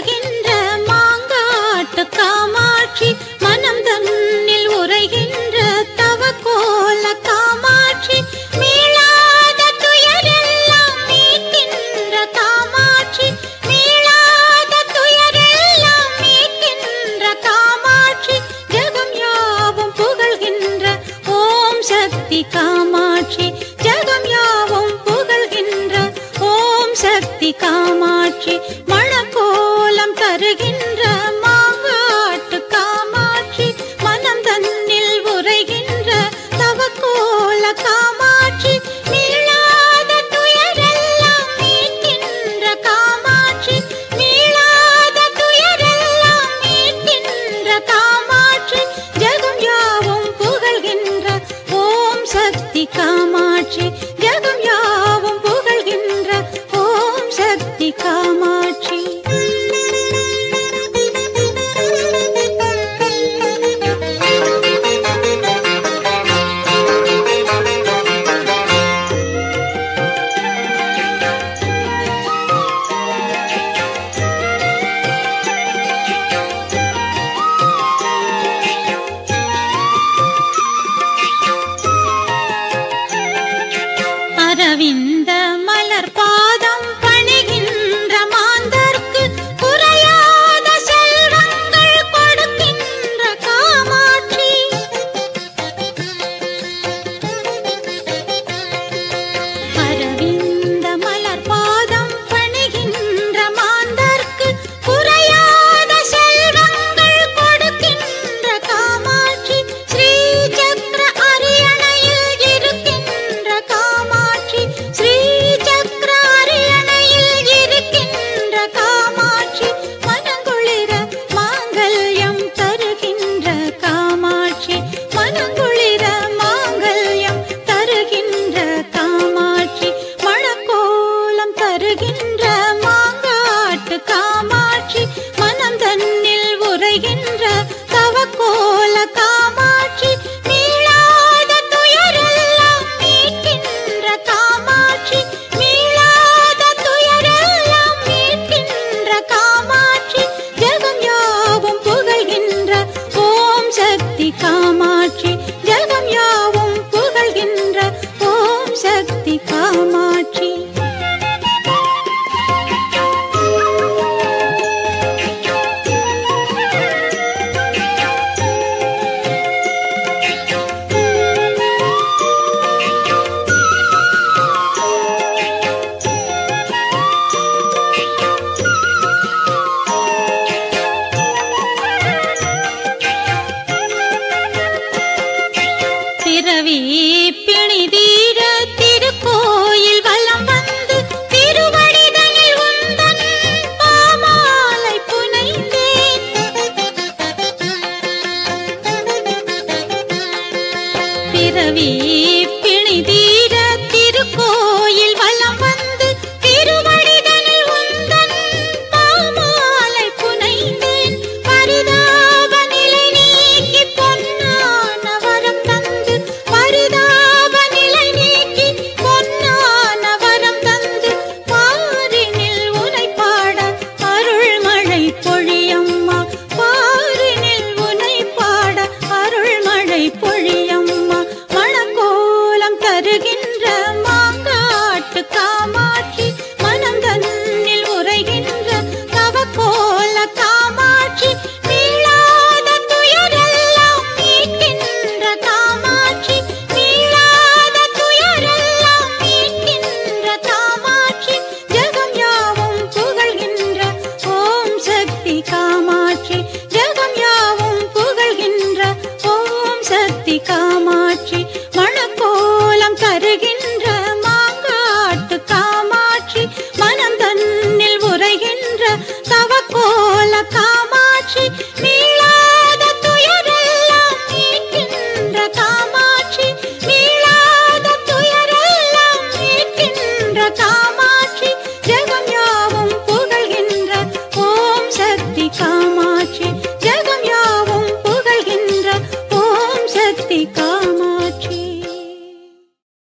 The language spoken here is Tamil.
தருகின்ற மாங்காட்டு காமாட்சி, மனம் தன்னில் உரைகின்ற தவக்கோல காமாட்சி, மீளாத துயரெல்லாம் மீட்கின்ற காமாட்சி, மீளாத துயரெல்லாம் மீட்கின்ற காமாட்சி, ஜகம் யாவும் புகழ்கின்ற ஓம் சக்தி காமாட்சி, ஜகம் யாவும் புகழ்கின்ற ஓம் சக்தி காமாட்சி, மணக்கோலம் தருகின்ற மாங்காட்டு காமாட்சி, மனம் தன்னில் உரைகின்ற தவக்கோல காமாட்சி, மீளாத துயரெல்லாம் மீட்கின்ற காமாட்சி, மீளாத துயரெல்லாம் மீட்கின்ற காமாட்சி, ஜகம் யாவும் புகழ்கின்ற ஓம் சக்தி காமாட்சி, ஜகம் யாவும் புகழ்கின்ற ஓம் சக்தி காமாட்சி.